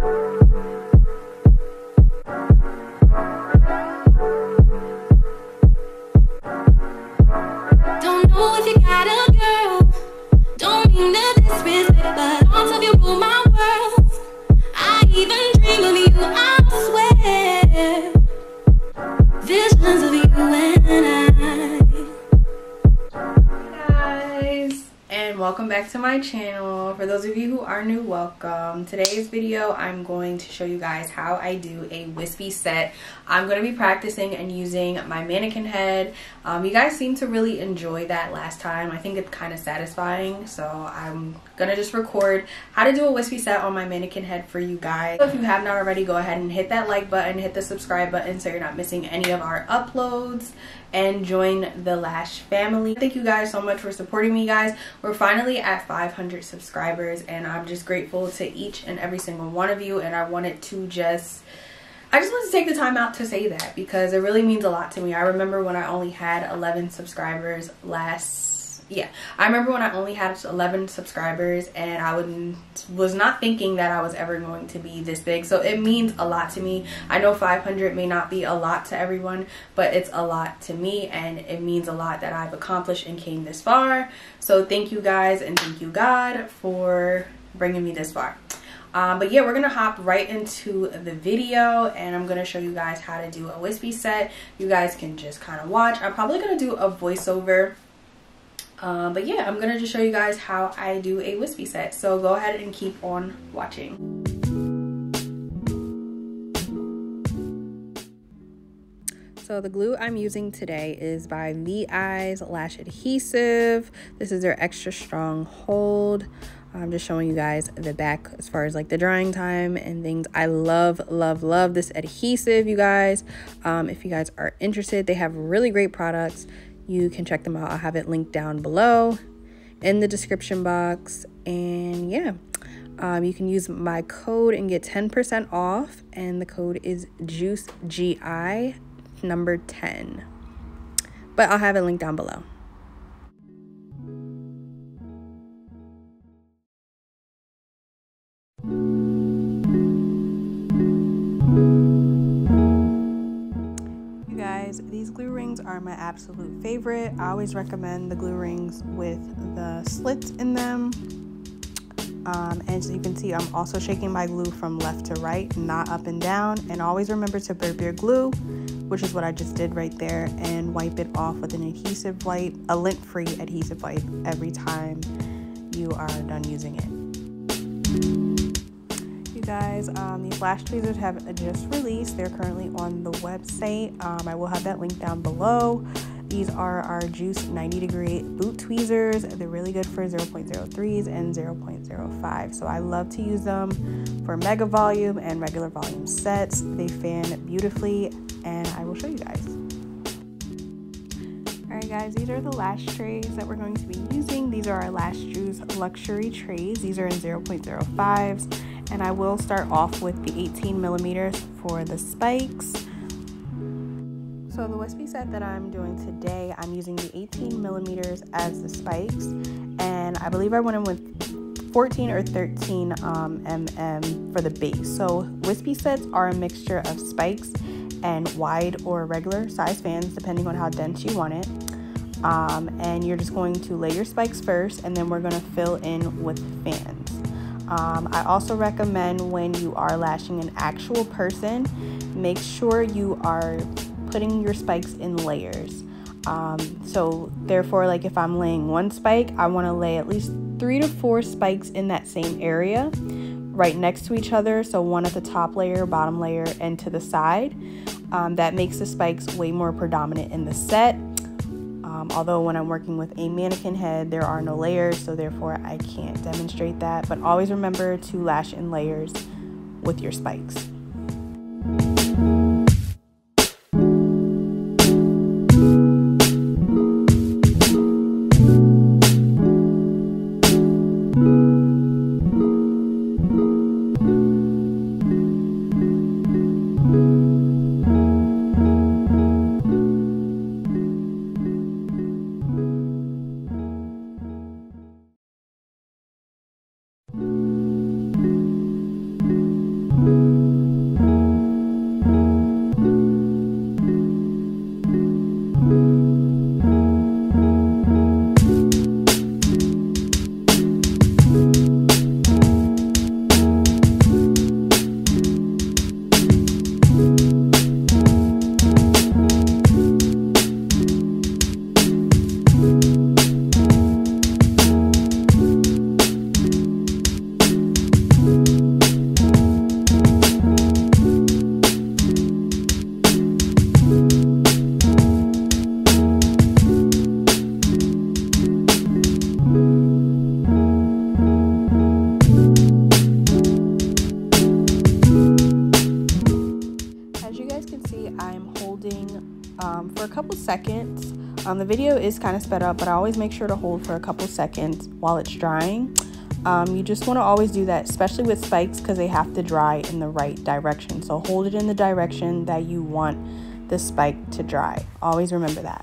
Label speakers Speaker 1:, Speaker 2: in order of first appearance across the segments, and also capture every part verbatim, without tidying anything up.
Speaker 1: Don't know if you got a girl. Don't mean to disrespect, but thoughts of you rule my world. I even dream of you, I swear. Visions of you and I.
Speaker 2: Hey guys, and welcome back to my channel. For those of you who are new, welcome. Today's video, I'm going to show you guys how I do a wispy set. I'm going to be practicing and using my mannequin head. Um, you guys seem to really enjoy that last time. I think it's kind of satisfying, so I'm going to just record how to do a wispy set on my mannequin head for you guys. So if you have not already, go ahead and hit that like button, hit the subscribe button so you're not missing any of our uploads, and join the Lash family. Thank you guys so much for supporting me, guys. We're finally at five hundred subscribers, and I'm just grateful to each and every single one of you, and I wanted to just I just wanted to take the time out to say that because it really means a lot to me. I remember when I only had eleven subscribers last yeah I remember when I only had eleven subscribers, and I would, was not thinking that I was ever going to be this big. So it means a lot to me. I know five hundred may not be a lot to everyone, but it's a lot to me, and it means a lot that I've accomplished and came this far. So thank you guys, and thank you God for bringing me this far. Um, but yeah, we're gonna hop right into the video, and I'm gonna show you guys how to do a wispy set. You guys can just kind of watch. I'm probably gonna do a voiceover, um, but yeah, I'm gonna just show you guys how I do a wispy set. So go ahead and keep on watching. So the glue I'm using today is by V I's Lash Adhesive. This is their extra strong hold. I'm just showing you guys the back as far as like the drying time and things. I love, love, love this adhesive, you guys. Um, if you guys are interested, they have really great products. You can check them out. I'll have it linked down below in the description box. And yeah, um, you can use my code and get ten percent off. And the code is Juice G I number ten. But I'll have it linked down below. These glue rings are my absolute favorite. I always recommend the glue rings with the slits in them. Um, and as you can see, I'm also shaking my glue from left to right, not up and down. And always remember to burp your glue, which is what I just did right there, and wipe it off with an adhesive wipe, a lint-free adhesive wipe every time you are done using it. Guys, um, these lash tweezers have just released. They're currently on the website. um, I will have that link down below. These are our Juice ninety degree boot tweezers. They're really good for zero point zero threes and zero point zero five, so I love to use them for mega volume and regular volume sets. They fan beautifully, and I will show you guys. Alright guys, these are the lash trays that we're going to be using. These are our Lash Juice luxury trays. These are in zero point zero fives. And I will start off with the eighteen millimeters for the spikes. So the wispy set that I'm doing today, I'm using the eighteen millimeters as the spikes. And I believe I went in with fourteen or thirteen um, millimeters for the base. So wispy sets are a mixture of spikes and wide or regular size fans, depending on how dense you want it. Um, and you're just going to lay your spikes first, and then we're going to fill in with fans. Um, I also recommend when you are lashing an actual person, make sure you are putting your spikes in layers. Um, so therefore, like if I'm laying one spike, I want to lay at least three to four spikes in that same area right next to each other. So one at the top layer, bottom layer, and to the side. Um, that makes the spikes way more predominant in the set. Um, although when I'm working with a mannequin head, there are no layers, so therefore I can't demonstrate that. But always remember to lash in layers with your spikes. a couple seconds. Um, the video is kind of sped up, but I always make sure to hold for a couple seconds while it's drying. Um, you just want to always do that, especially with spikes, because they have to dry in the right direction. So hold it in the direction that you want the spike to dry. Always remember that.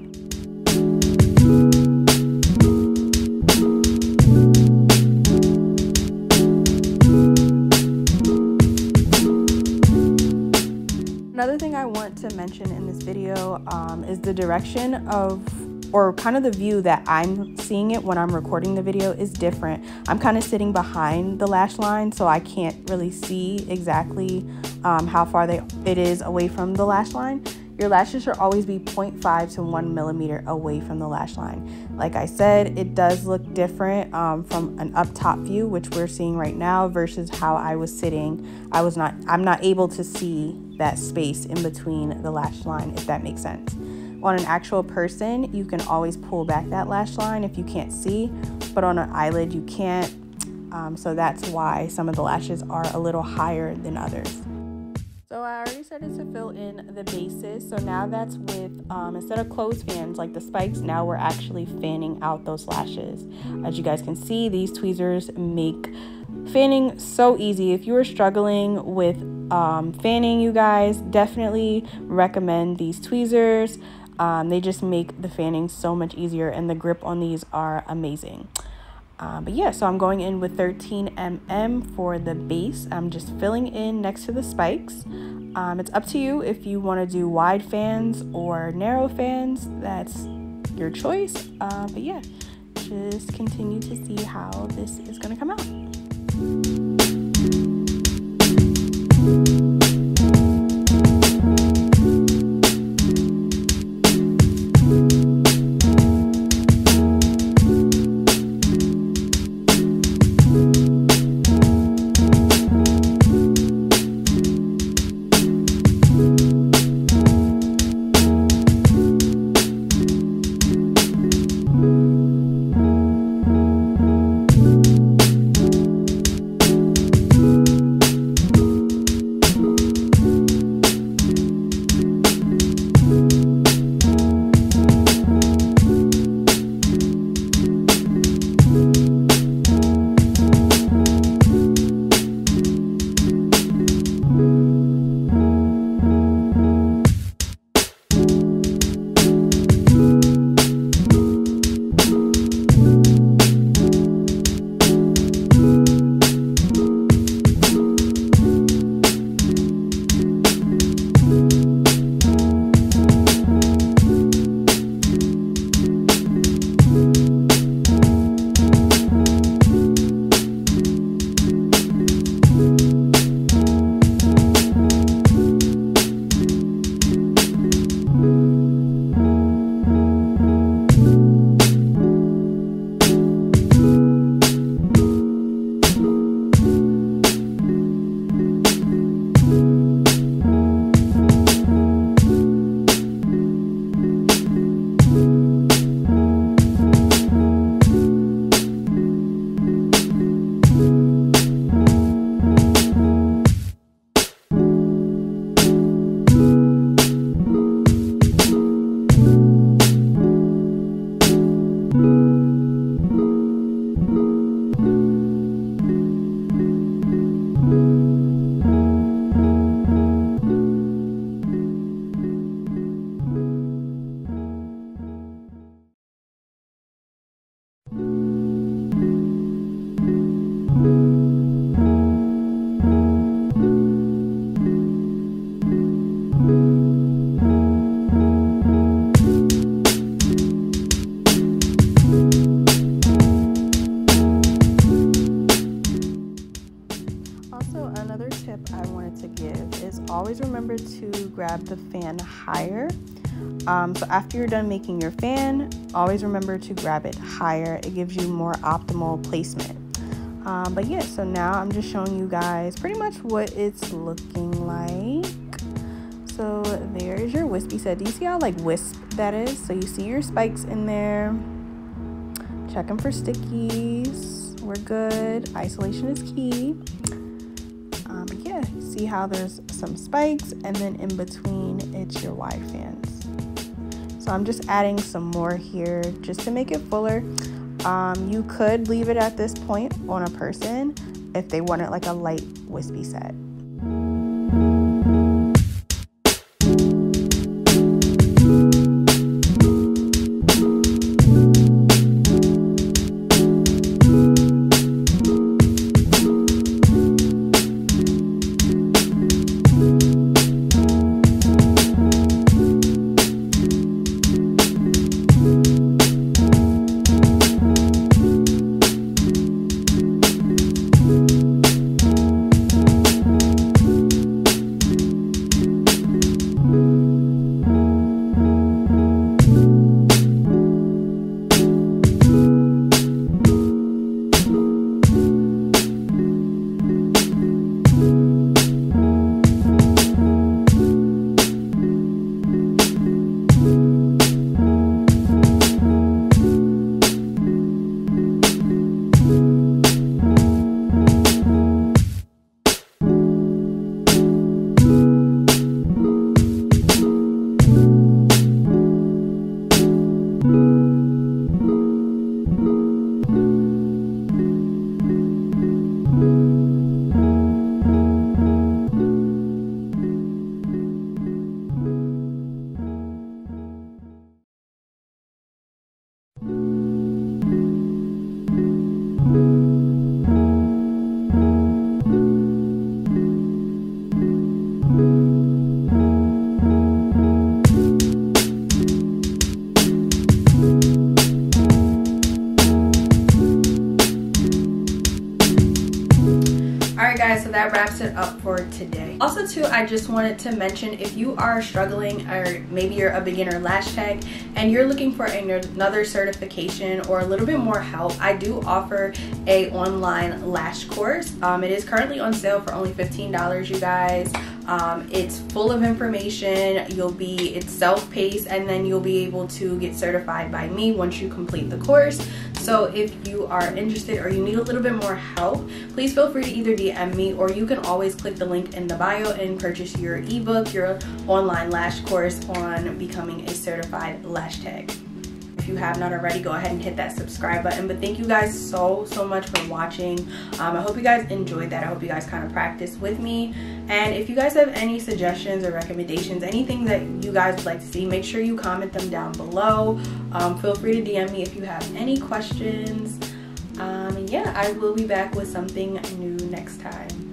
Speaker 2: Another thing I want to mention in this video um, is the direction of, or kind of the view that I'm seeing it when I'm recording the video is different. I'm kind of sitting behind the lash line, so I can't really see exactly um, how far they, it is away from the lash line. Your lashes should always be zero point five to one millimeter away from the lash line. Like I said, it does look different um, from an up top view, which we're seeing right now, versus how I was sitting. I was not, I'm not able to see that space in between the lash line, if that makes sense. On an actual person, you can always pull back that lash line if you can't see, but on an eyelid, you can't. Um, so that's why some of the lashes are a little higher than others. So I already started to fill in the bases. So now that's with, um, instead of closed fans like the spikes, now we're actually fanning out those lashes. As you guys can see, these tweezers make fanning so easy. If you are struggling with um, fanning, you guys, definitely recommend these tweezers. Um, they just make the fanning so much easier, and the grip on these are amazing. Um, but yeah, so I'm going in with thirteen millimeters for the base. I'm just filling in next to the spikes. Um, it's up to you if you want to do wide fans or narrow fans. That's your choice. Uh, but yeah, just continue to see how this is going to come out. always remember to grab the fan higher. Um, so after you're done making your fan, always remember to grab it higher. It gives you more optimal placement. Um, but yeah, so now I'm just showing you guys pretty much what it's looking like. So there's your wispy set. Do you see how like wisp that is? So you see your spikes in there. Check them for stickies. We're good. Isolation is key. Um, yeah, see how there's some spikes, and then in between it's your wide fans. So I'm just adding some more here just to make it fuller. Um, you could leave it at this point on a person if they wanted like a light wispy set. Guys, so that wraps it up for today. Also too, I just wanted to mention, if you are struggling or maybe you're a beginner lash tech and you're looking for another certification or a little bit more help, I do offer a online lash course. Um, it is currently on sale for only fifteen dollars, you guys. Um, it's full of information. You'll be, it's self-paced, and then you'll be able to get certified by me once you complete the course. So if you are interested or you need a little bit more help, please feel free to either D M me, or you can always click the link in the bio and purchase your ebook, your online lash course on becoming a certified lash tech. If you have not already, go ahead and hit that subscribe button. But thank you guys so so much for watching. um, I hope you guys enjoyed that. I hope you guys kind of practiced with me, and if you guys have any suggestions or recommendations, anything that you guys would like to see, make sure you comment them down below. Um, feel free to D M me if you have any questions. Um, yeah, I will be back with something new next time.